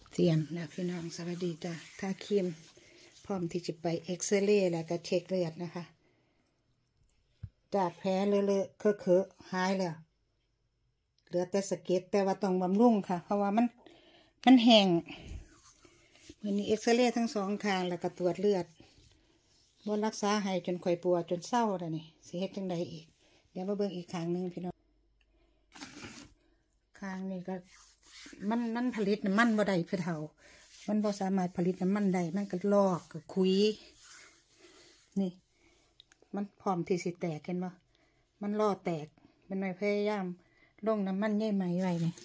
เตรียมนะพี่น้องสวัสดีจ้ะทาครีมพร้อมที่จะไปเอ็กซเรย์แล้วก็เช็คเลือดนะคะจากแผลเลอะๆเคอะหายแล้วเหลือแต่สะเก็ดแต่ว่าต้องบำรุงค่ะเพราะว่ามันแห้งวันนี้เอ็กซเรย์ทั้งสองข้างแล้วก็ตรวจเลือดบนรักษาให้จนข่อยปวดจนเศร้าแล้วนี่สิเฮ็ดจังใดอีกเดี๋ยวมาเบิ่งอีกข้างหนึ่งพี่น้องข้างนี้ก็มันผลิตน้ำมันบ่ได้คือเท่ามันบ่สามารถผลิตน้ำมันได้มันก็ลอกก็คุยนี่มันพร้อมที่สิแตกเห็นบ่มันล่อแตกเป็นหน่วยพยายามลงน้ำมันใยไหมไว้นี่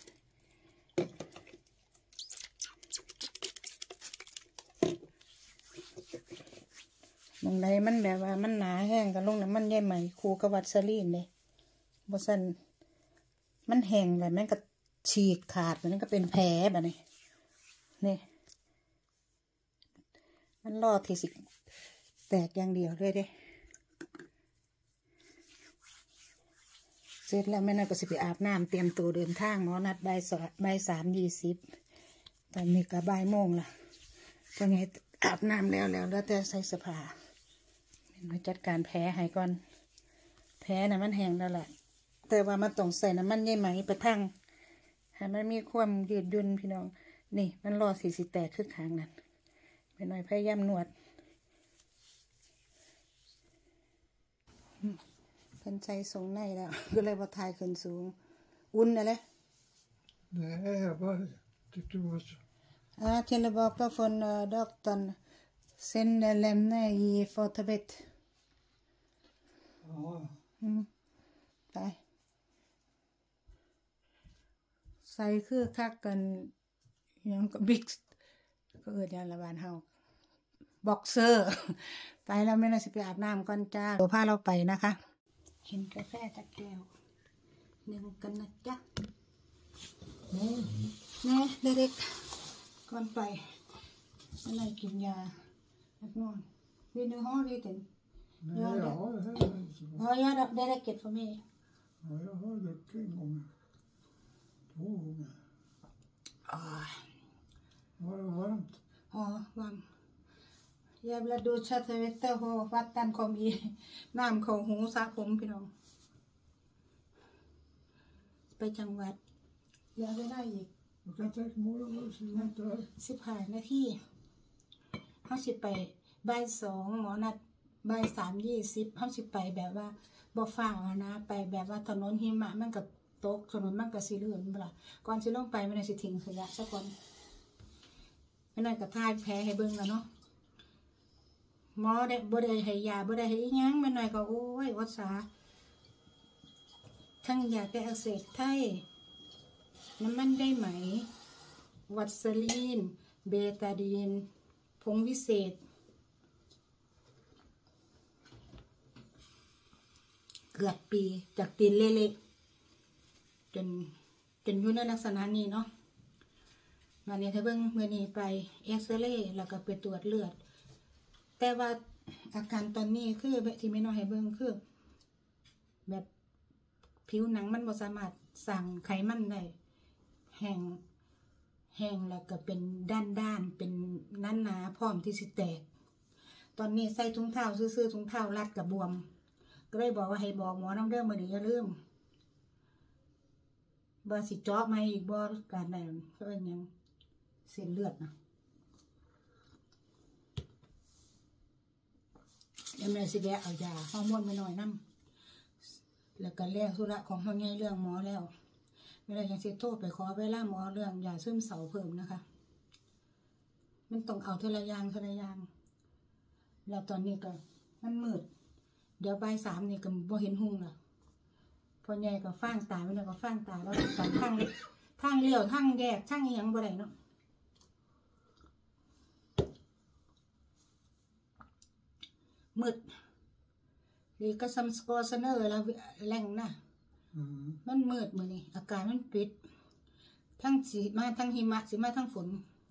มองใดมันแบบว่ามันหนาแห้งก็ลงน้ำมันใยไหมคูกับวัสลีนเลยบ่ซั่นมันแห้งแล้วมันก็ฉีกขาดมันก็เป็นแผลแบบนี้นี่มันรอดที่สิแตกอย่างเดียวเลยเด้เสร็จแล้วแม่น่าก็สิไปอาบน้ำเตรียมตัวเดินทางหมอนัดบ่าย3:20ตอนนี้ก็บ่ายโมงละจะไงอาบน้ำแล้วแล้วแต่ใส่เสื้อผ้ามาจัดการแผลให้ก่อนแผลน่ะมันแห้งแล้วแหละแต่ว่ามันต้องใส่น้ำมันใยไหมไปทั้งให้มันมีความยืดหยุ่นพี่น้องนี่มันรอสิแตกคือข้างนั้นไปหน่อยพยายามนวดเพิ่นใส่ทรงในแล้วก็เลยบ่ทายขึ้นสูงอุ่นน่ะเลย Nej, jag bara tyckte det var så. Tillbaka från doktorn. Sen lämnar jag i fotabet. Ja. ไปใส่คือคักกันยังก็บิ๊กก็เอิ้นอย่างละบ้านเฮาบ็อกเซอร์ไปแล้วไม่น่าสิไปอาบน้ำก่อนจ้าเดี๋ยวพาเราไปนะคะเห็นกาแฟจักแก้วหนึ่งกันนะจ๊ะแน่เด็กๆก่อนไปอะไรกินยาแล้วนอนวินดูห้องดีถึง Nej, jag har det heller inte så bra. Ja, det räcker för mig. Ja, jag har druckit en gång. 2 gånger. Var det varmt? Ja, varmt. Jävla duscha till vete och vatten kom i. Namn kom hon saผมพี่น้องไปจังหวัดอยากได้อีก Jag kan tänka mig att det ser inte här. 15 นาทีเขาสิไปบ่าย 2หมอนัดบ่าย 3:20เขาสิไปแบบว่าบ่ฟ้าวนะไปแบบว่าถนนหิมะมันก็ตกถนนมันก็สิลื่นบ่ล่ะก่อนสิลงไปมันสิทิ้งขยะซะก่อนมันนั่นก็ทายแผลให้เบิ่งแล้วเนาะหมอได้บ่ได้ให้ยาบ่ได้ให้อีหยังมันหน่อยก็โอ้ยอดสาทั้งยาแก้อักเสบไทยน้ำมันได้ไหมวัสลีนเบตาดีนผงวิเศษเกือบปีจากตีนเละๆจนอยู่ในลักษณะนี้เนาะวันนี้ถ้าเบิ่งมื้อนี้ไปเอ็กซเรย์แล้วก็ไปตรวจเลือดแต่ว่าอาการตอนนี้คือแบบที่ไม่น้อยให้เบิ่งคือแบบผิวหนังมันบ่สามารถสั่งไขมันได้แห้งแล้วก็เป็นด้านเป็นหนาพร้อมที่สิแตกตอนนี้ใส่ถุงเท้าซื่อๆถุงเท้ารัดกับบวมก็เลยบอกว่าให้บอกหมอน้ำเด้อมื้อนี้อย่าลืมบ่สิเจาะไหมอีกบ่การได้เพิ่นหยังเส้นเลือดนะเดี๋ยวแม่สิแวะเอายาฮอร์โมนไปหน่อยนำแล้วก็เรื่องธุระของเฮาใหญ่เรื่องหมอแล้วเวลายังสิโทรไปขอเวลาหมอเรื่องยาซึมเศร้าเพิ่มนะคะมันต้องเอาทีละอย่างแล้วตอนนี้ก็มันมืดเดี๋ยวบ่าย 3นี่ก็บ่เห็นหุ่งล่ะพอใหญ่ก็ฟ้างตาไม่ได้ก็ฟ้างตาแล้วทางเลี้ยวทางแยกทางอีหยังบ่ได้เนาะมืดดีก็ซัมสกอร์เซเนอร์แล้วแรงนะมันมืดมื้อนี้อากาศมันปิดทั้งสิมาทั้งหิมะสิมาทั้งฝน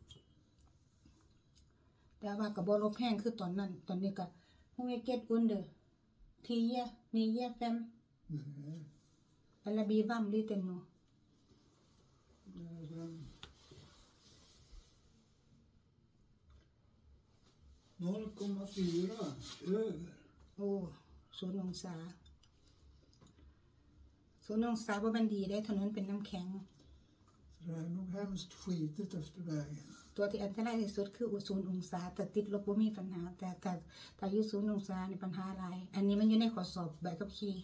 แต่ว่าก็บ่ลบแห้งคือตอนนั้นตอนนี้ก็ฮู้เก็ตอุ่นเด้อทีเยนี่เยแฟมEller bli varm lite nu. 0,4 över. โอ้0 องศา0 องศาบ่แม่นดีได้ถนนเป็นน้ำแข็ง Så det är nog hemskt skitigt efter vägen. ตัวที่อันตรายที่สุดคือ0 องศาแต่ติดลบบ่มีปัญหาแต่ถ้าอยู่0 องศานี่ปัญหาหลายอันนี้มันอยู่ในข้อสอบใบขับขี่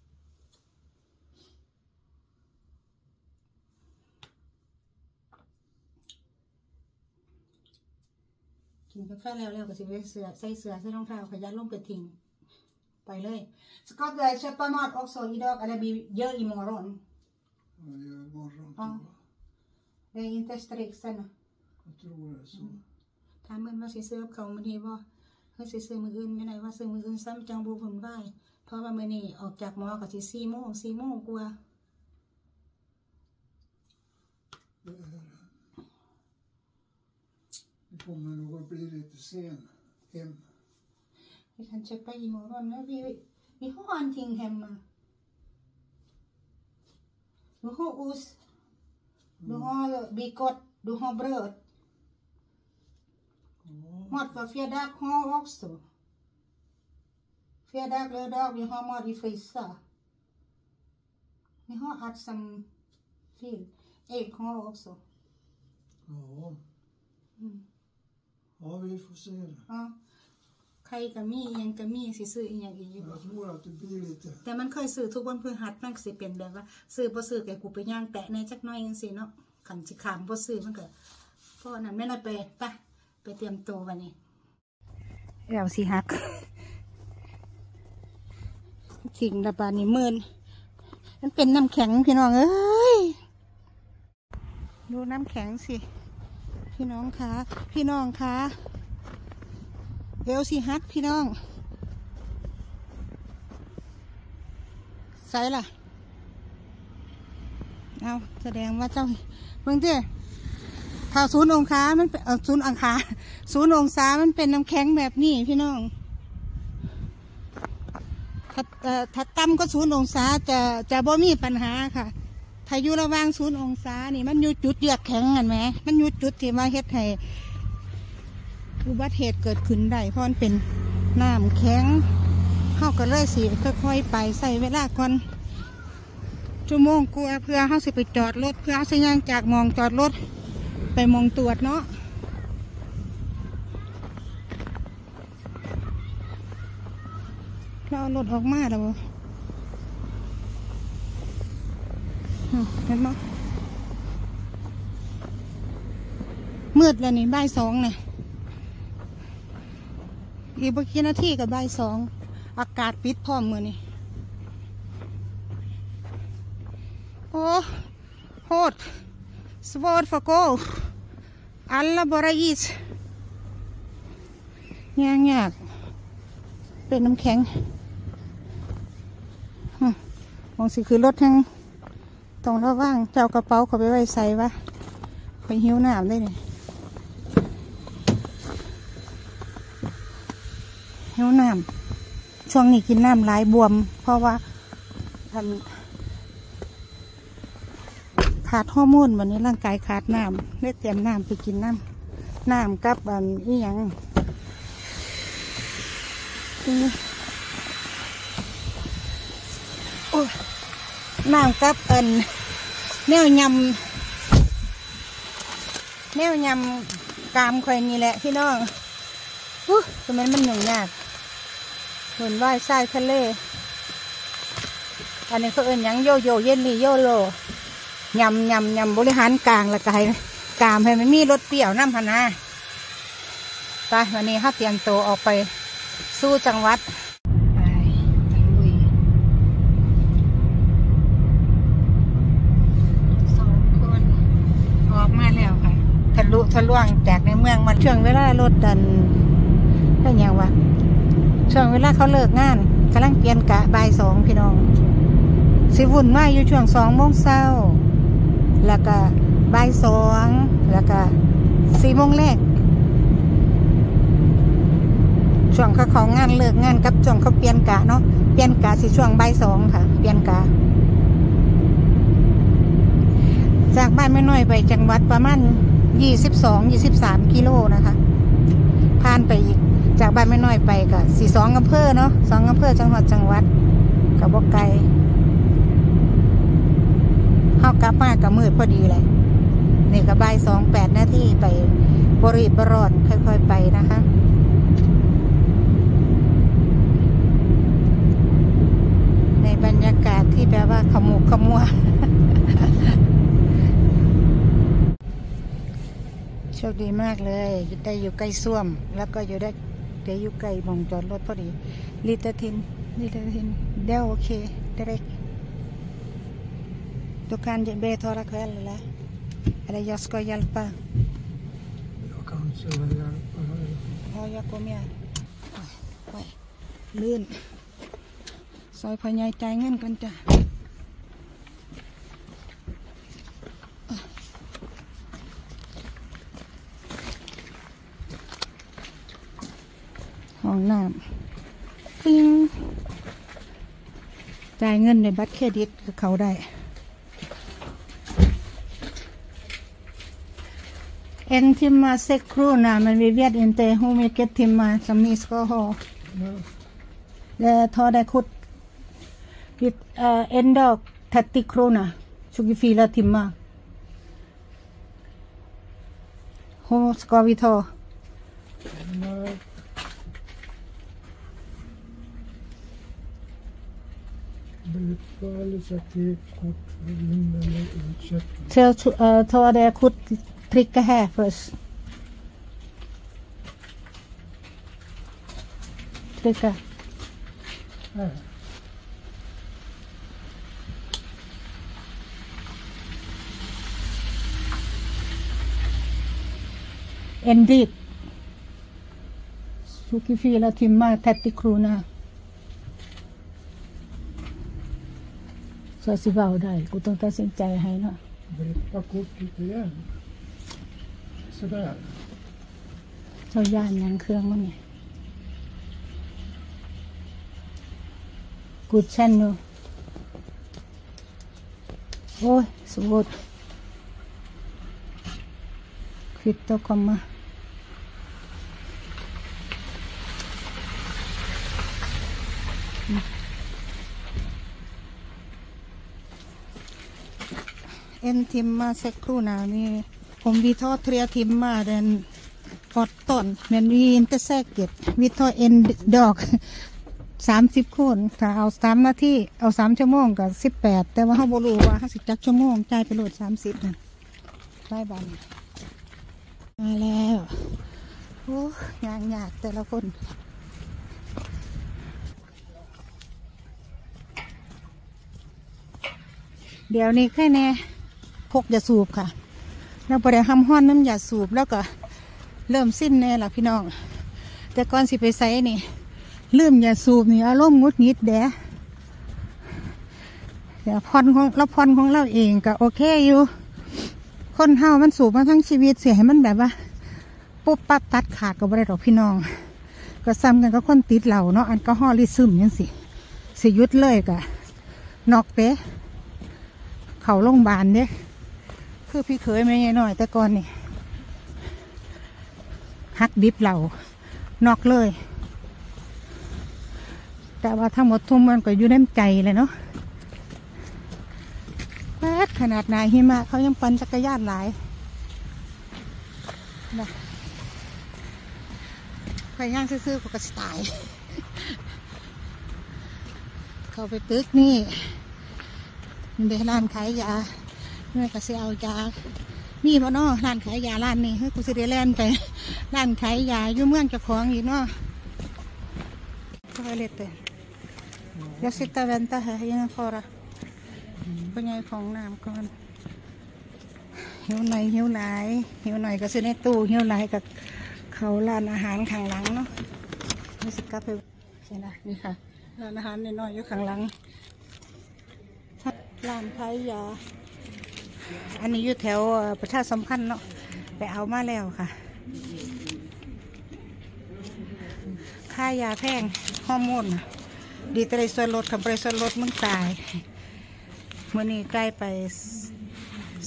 กินกาแฟแล้วก็สิใส่เสื้อใส่รองเท้าขยันลงไปทิ้งไปเลยสกอตjag köper mat också idag eller vi gör imorgon Ja, det gör imorgon. Ja. Det är inte strikt sen Jag tror det är så. ถามมันว่าสิซื้อกับเขามื้อนี้บ่เฮ้ยสิซื้อมื้ออื่นไม่ได้ว่าซื้อมื้ออื่นซ้ำจังบ่วุ่นวายเพราะว่ามื้อนี้ออกจากหมอก็สิ4 โมงกว่า Det kommer nog att bli lite sen hem. Vi kan köpa imorgon när vi har allting hemma. Du har ost, du har bacon, du har bröd. Mat för fredag har också. Fredag, lördag, vi har mat i frysen. Vi har allt som finns. Ägg har också. Ja. Ja, vi får se det. Ja. ใครก็มียังก็มีสิซื้ออีหยังอีกอยู่ Jag tror att det blir lite. แต่มันเคยซื้อทุกวันพฤหัสมันสิเป็นแบบว่าซื้อบ่ซื้อก็กูไปย่างแตะในจักหน่อยจังซี่เนาะคันสิขามบ่ซื้อมันก็เพราะนั้นแม่นไปเตรียมตัววันนี้แล้วสิฮักสิ่งระบาดนี่มื้นมันเป็นน้ำแข็งพี่น้องเอ้ยดูน้ำแข็งสิพี่น้องคะเอวสิฮักพี่น้องใส่ล่ะเอาแสดงว่าเจ้าเบิ่งดิถ้า0 องศามันเป็น0 องศามันเป็นน้ำแข็งแบบนี้พี่น้องถ้าต่ำก็0 องศาจะบ่มีปัญหาค่ะถ้าอยู่ระหว่าง0 องศานี่มันอยู่จุดเยือกแข็งกันไหมมันอยู่จุดที่มาเฮ็ดให้อุบัติเหตุเกิดขึ้นได้เพราะมันเป็นน้ำแข็งเข้าก็เลยสิค่อยๆไปใส่เวลาก่อนชั่วโมงกว่าเพื่อเข้าสิไปจอดรถเพื่อเอาสิย่างจากมองจอดรถไปมองตรวจเนาะเราเอารถออกมาแล้วเห็นไหมมืดแล้วนี่บ่าย 2เนี่ยอีกกี่นาทีกับบ่าย 2อากาศปิดพร้อมมือนี่โอ้โหดสวอร์ฟโกอัลลาบราอิสยากเป็นน้ำแข็งมองสิคือรถทั้งตรงระว่างเจ้ากระเป๋าเขาไปไว้ใส่วะไปหิวน้ำได้เนี่ยหิวน้ำช่วงนี้กินน้ำหลายบวมเพราะว่าขาดฮอร์โมนวันนี้ร่างกายขาดน้ำได้เตรียมน้ำไปกินน้ำกับอีหยังน้ำกับแนวยำกามคอยนี่แหละพี่น้องทำไมมันหนุ่มยากเหมือนว่ายทรายทะเลอันนี้เขายังโยโย่เยลลี่โยโลยำบริหารกลางละกายกามให้มันมีรสเปรี้ยวน้ำพนาไปวันนี้เขาเตรียมตัวออกไปสู้จังหวัดไปลุย2 คนออกมาแล้วค่ะทะลวงจากในเมืองมาช่วงเวลารถดันได้ยังวะช่วงเวลาเขาเลิกงานกำลังเปลี่ยนกะบ่าย 2พี่น้องสิวุ่นวายอยู่ช่วง2 โมงเช้าแล้วก็บ่าย 2แล้วก็4 โมงแรกช่วงเขาของงานเลิกงานกับช่วงเขาเปลี่ยนกะเนาะเปลี่ยนกะสิช่วงบ่าย 2ค่ะเปลี่ยนกะจากบ้านไม่น้อยไปจังหวัดประมาณ22-23 กิโลนะคะผ่านไปอีกจากบ้านไม่น้อยไปก็2 อำเภอเนาะ2 อำเภอจังหวัดกับบ่ไกลเฮากลับมากับมืดพอดีเลยนี่ก็บ่าย2 8 นาทีไปบริบรอดค่อยๆไปนะคะในบรรยากาศที่แบบว่าขมุกขมัว โชคดีมากเลยได้อยู่ใกล้ส้วมแล้วก็อยู่ได้อยู่ใกล้หม่องจอดรถพอดีลิตทินเดี๋ยวโอเคได้Dukan beta kväll eller jag ska hjälpa. Jag kanske vill hjälpa dig. Ja, jag kommer. Oj,ลื่นซอยพญายใจเงินกันจ้ะห้องน้ำปิ้งจ่ายเงินในบัตรเครดิตกับเขาได้En timme 6 kronor, men vi vet inte hur mycket timmar som ni ska ha. Det tar det kort. En dag 30 kronor, 24 timmar. Hur ska vi ta? Ta det kort. Trycka här först. Trycka. En dit. 24 timmar 30 kronor. såสิเว้าได้กูต้องตัดสินใจให้เนาะ Berätta kortet igen. Sådär. เจ้าย่านยังเครื่องมันนี่กูดชันนูโอ้ยสวดคลิปตัวคอมมาEn timme 6 kronor ni om vi tar 3 timmar den 18 men vi är inte säkert vi tar en dag 30 คนถ้าเอา3 นาทีเอา3 ชั่วโมงก็18แต่ว่าเราบ่รู้ว่าเราสิจักชั่วโมงจ่ายไปโลด30นั่นบายบายมาแล้วโอ้ยากแต่ละคนเดี๋ยวนี้แค่แน่พกยาสูบค่ะแล้วพอได้ห้ำห้อนน้ำยาสูบแล้วก็เริ่มสิ้นแน่ล่ะพี่น้องแต่ก่อนสิไปใส่นี่ลืมยาสูบนี่อารมณ์งุดหงิดเดี๋ยวพรของเราเองก็โอเคอยู่คนเฮามันสูบมาทั้งชีวิตเสียให้มันแบบว่าปุ๊บปั๊บตัดขาดก็บ่ได้หรอกพี่น้องก็ซ้ำกันกับคนติดเหล้าเนาะแอลกอฮอล์ลิซึมยังสิหยุดเลยก็นอกเป๊ะเขาโรงพยาบาลเนี่ยคือพี่เคยไม่น้อยแต่ก่อนนี่หักดิบเหล่านอกเลยแต่ว่าทั้งหมดทุ่มมันก็อยู่ในใจเลยเนาะแป๊ดขนาดไหนหิมะเขายังปั่นจักรยานหลายนะใครย่างซื่อๆก็กระสายเขาไปตึกนี่เดี๋ยวร้านขายยาเมื่อก็สิเอายามีบ่เนาะร้านขายยาร้านนี้เฮ้ยกูสิได้แล่นไปร้านขายยาอยู่เมืองเจ้าของอีกเนาะก็ไปเล็ดเลยเดี๋ยวสิตาเวนตาหายังพอละเป็นไงของน้ำก่อนหิวหน่อยหิวหลายหิวหน่อยก็ซื้อในตู้หิวหลายกับเขาร้านอาหารข้างหลังเนาะนี่สิกลับไปใช่นะนี่ค่ะร้านอาหารน้อยๆอยู่ข้างหลังร้านขายยาอันนี้อยู่แถวประชาสัมพันธ์เนาะไปเอามาแล้วค่ะค่ายาแพงฮอร์โมนดีแต่ได้ส่วนลดกับส่วนลดมึงตายเมื่อนี้ใกล้ไป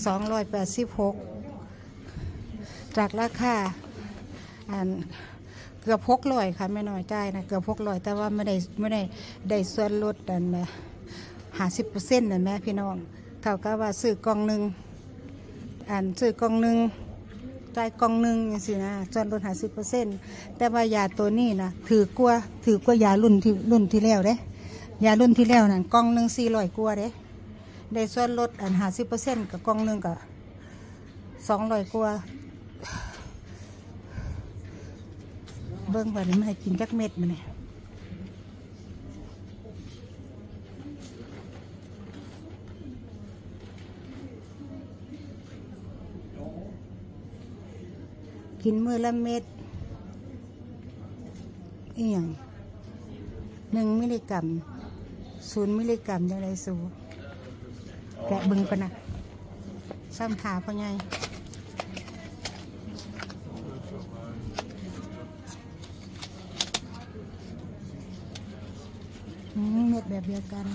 286จากราคาเกือบ600ค่ะแม่น้อยจ่ายนะเกือบ600แต่ว่าไม่ได้ส่วนลดอัน50%นั่นแม่พี่น้องเท่ากับว่าซื้อกล่องหนึ่งซื้อกล่องหนึ่งจ่ายกล่องหนึ่งอย่างสินะส่วนลด50%แต่ว่ายาตัวนี้นะถือกว่ายารุ่นที่แล้วเด้ยารุ่นที่แล้วนั่นกล่องหนึ่ง400 กว่าเด้ได้ส่วนลด50%กับกล่องหนึ่งกับ200 กว่าเบิ้งว่านี่มันให้กินจักเม็ดมันเนี่ยกินมื้อละเม็ดอีหยัง1 มิลลิกรัม0 มิลลิกรัมจังได๋สูแกะเบิ่งก่อนนะซ้ำขาพ่อใหญ่เม็ดแบบเดียวกัน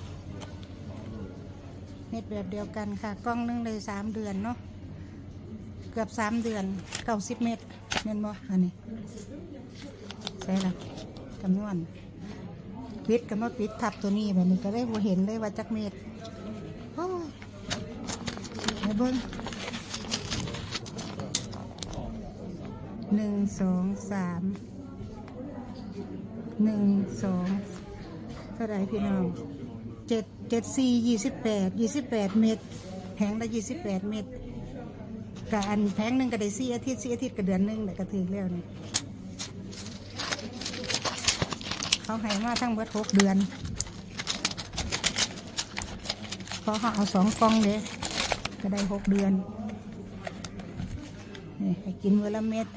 ค่ะกล่องนึงเลย3 เดือนเนาะเกือบ3 เดือน90 เม็ดเม็ดบ่อันนี้ใช่ละจำนวนปิดกับมาปิดทับตัวนี้แบบนี้ก็ได้บ่เห็นเลยว่าจักเม็ดโอ้ยให้เบิ่ง1 2 3 1 2เท่าไรพี่น้อง7 4 28 เม็ดแผงละ28 เม็ดกับอันแผงหนึ่งก็ได้4 อาทิตย์กับเดือนหนึ่งแต่ก็ถือแล้วนี่เขาให้มาทั้งเบิด6 เดือนเพราะเขาเอา2 กล่องเลยก็ได้6 เดือนนี่ให้กินวันละเม็ด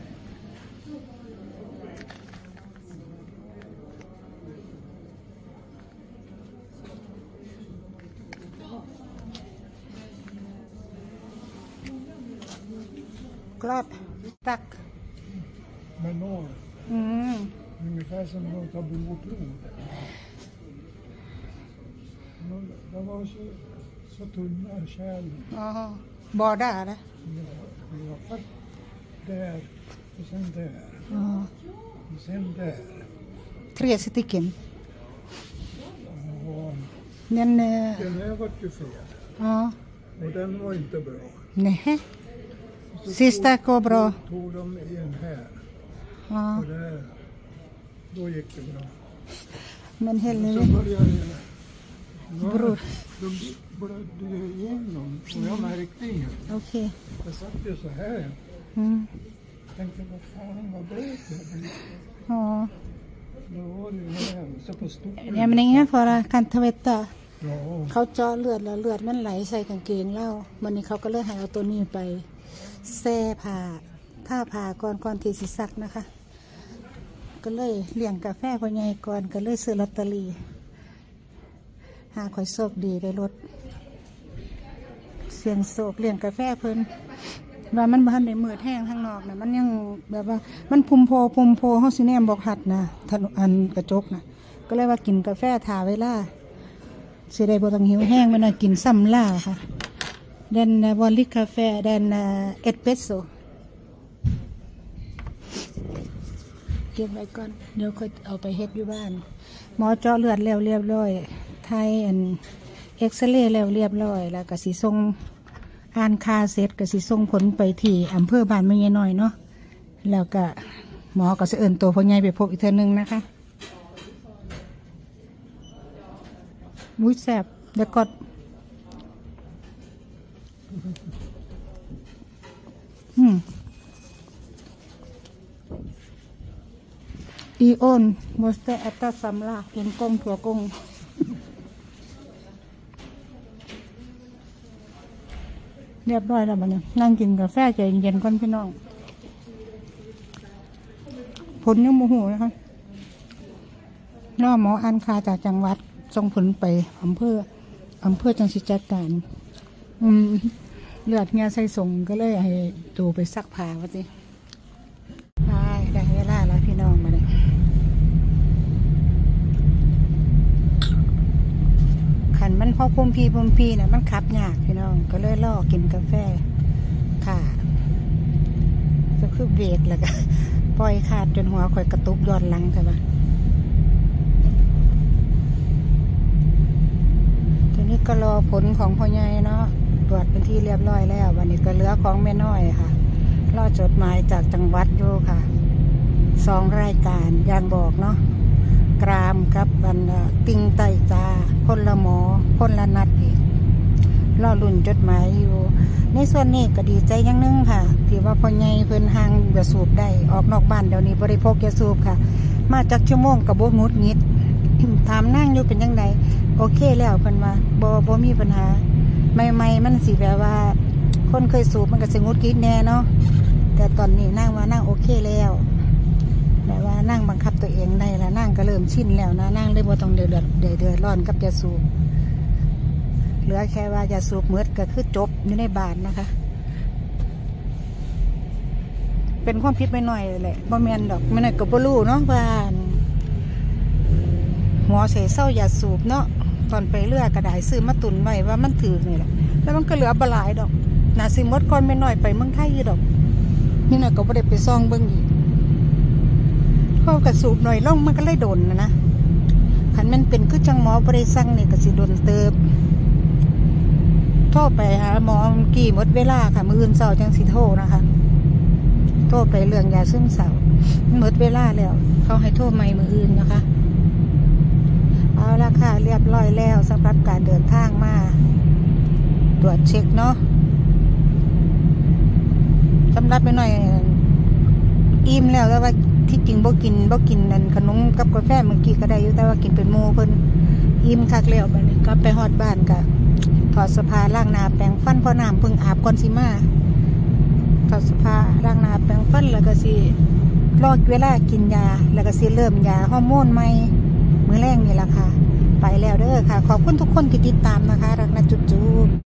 กรอบตัก Men år, ungefär som de tar blodprov. De var så tunna kärl. อ๋อบ่ได้นะ Det var först där och sen där. อ๋อ Och sen där. 3 stycken Och men den här var ju fel. อ๋อ Och den var inte bra. nej sista går bra Tog de en här. อ๋อ Och där, då gick det bra. men heller Så började Bror. de blödde igenom och jag märkte inget. โอเค Jag satt ju så här. อืม Tänkte, vad fan, vad blöt jag blev. อ๋อ Då var det ju här, så på stolen. ja men ingen fara kan ta veta Ja, เขาเจาะเลือดแล้วเลือดมันไหลใส่กางเกงเล่าวันนี้เขาก็เลยให้เอาตัวนี้ไปแช่ผ่าถ้าผ่าก่อนที่สิซักนะคะก็เลยเลี้ยงกาแฟพ่อใหญ่ก่อนก็เลยซื้อลอตเตอรี่หาข่อยโชคดีได้รถเสียงโศกเลี้ยงกาแฟเพิ่นว่ามันบ้านในมืดแห้งข้างนอกนะมันยังแบบว่ามันพุ่มโพเฮาสิแนมบอกหัดนะถนนอันกระจกนะก็เลยว่ากินกาแฟถ่าเวลาสิได้บ่ต้องหิวแห้งไม่น่ากินซ้ำล่าค่ะเดนวอลลิกาแฟเดนเอสเปรสโซ่เก็บไว้ก่อนเดี๋ยวค่อยเอาไปเฮ็ดอยู่บ้านหมอเจาะเลือดแล้วเรียบร้อยไทยอันเอ็กซเรย์แล้วเรียบร้อยแล้วก็สิส่งอ่านค่าเสร็จก็สิส่งผลไปที่อำเภอบ้านแม่ยายน้อยเนาะแล้วก็หมอก็สิเอิ้นตัวพ่อใหญ่ไปพบอีกเทื่อนึงนะคะมุ้ยแซ่บเดี๋ยวกดอีโอนมสเตออัตตาซัมลาเป็นกงถั่วกงเรียบร้อยแล้วมันเนี่ยนั่งกินกาแฟใจเย็นๆก่อนพี่น้องผลยังโมโหนะคะน้อหมออันคาจากจังหวัดส่งผลไปอำเภอจังสิจัดการเลือดเงี้ยใส่ส่งก็เลยให้ตัวไปซักผ้าวะสิได้เวลาแล้วพี่น้องมาเลยขันมันพอพุ่มพีนะมันขับยากพี่น้องก็เลยล่อกินกาแฟค่ะจะคือเบรกแล้วก็พปล่อยขาดจนหัวข่อยกระตุกย้อนหลังใช่ปะทีนี้ก็รอผลของพ่อใหญ่เนาะตรวจเป็นที่เรียบร้อยแล้ววันนี้ก็เหลือของแม่น้อยค่ะรอจดหมายจากจังหวัดอยู่ค่ะ2 รายการอย่างบอกเนาะกรามกับบันติงไตจาคนละหมอคนละนัดอีกรอลุ่นจดหมายอยู่ในส่วนนี้ก็ดีใจอย่างนึงค่ะที่ว่าพ่อใหญ่เพิ่นห่างยาสูบได้ออกนอกบ้านเดี๋ยวนี้บริโภคยาสูบค่ะมาจากชั่วโมงกับโบงุดงิด ถามนั่งอยู่เป็นยังไงโอเคแล้วเพิ่นว่าบ่มีปัญหาใหม่ๆมันสิแบบว่าคนเคยสูบมันก็สิงุดงิดแน่เนาะแต่ตอนนี้นั่งว่านั่งโอเคแล้วแบบว่านั่งบังคับตัวเองได้แล้วนั่งก็เริ่มชินแล้วนะนั่งเลยบ่ต้องเดือดร้อนกับยาสูบเหลือแค่ว่ายาสูบมืดก็คือจบอยู่ในบ้านนะคะเป็นความผิดไม่น้อยแหละบ่แม่นดอกไม่น้อยก็บ่รู้เนาะว่าหมอใส่เศร้ายาสูบเนาะตอนไปเลือกระดาษซื้อมาตุนไว้ว่ามันถือนี่แหละแล้วมันก็เหลือบหลายดอกน่าสิหมดก่อนไม่น้อยไปเมืองไทยอยู่ดอกนี่น่ะก็บ่ได้ไปซ่องเบิ่งอีกเพราะกระสูบหน่อยล่องมันก็เลยโดนนะคันมันเป็นคือจังหมอบ่ได้สั่งนี่ก็สิโดนเติบโทรไปหาหมอกี่หมดเวลาค่ะมื้ออื่นเช้าจังสิโทรนะคะโทรไปเรื่องยาซึมเศร้าหมดเวลาแล้วเขาให้โทรใหม่มื้ออื่นนะคะเอาละค่ะเรียบร้อยแล้วสำหรับการเดินทางมาตรวจเช็คเนาะสำหรับไปหน่อยอิ่มแล้วแต่ว่าที่จริงบ่กินนั่นขนมกับกาแฟเมื่อกี้ก็ได้อยู่แต่ว่ากินเป็นหมู่เพิ่นอิ่มคักแล้วบัดนี้กลับไปฮอดบ้านก็ถอดเสื้อผ้าล้างหน้าแปรงฟันพอน้ำเพิ่งอาบก่อนสิมาถอดเสื้อผ้าล้างหน้าแปรงฟันแล้วก็สิรอเวลากินยาแล้วก็สิเริ่มยาฮอร์โมนใหม่มื้อแรกนี่ล่ะค่ะไปแล้วเด้อค่ะขอบคุณทุกคนที่ติดตามนะคะรักนะจุ๊บ